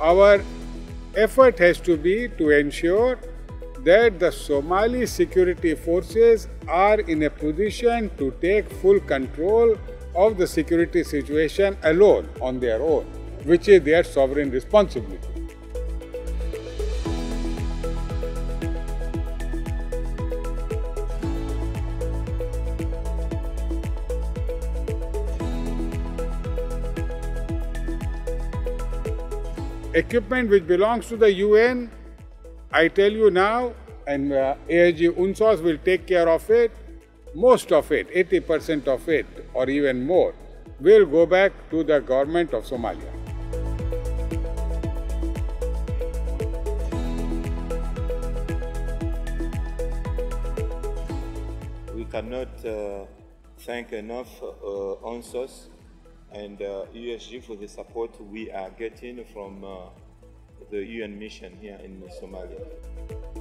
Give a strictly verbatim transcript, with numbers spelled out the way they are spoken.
our effort has to be to ensure that the Somali security forces are in a position to take full control of the security situation alone, on their own, which is their sovereign responsibility. Equipment which belongs to the U N, I tell you now, and uh, A I G UNSOS will take care of it, most of it, eighty percent of it or even more, will go back to the government of Somalia. We cannot uh, thank enough uh, UNSOS and uh, U S G for the support we are getting from uh, the U N mission here in Somalia.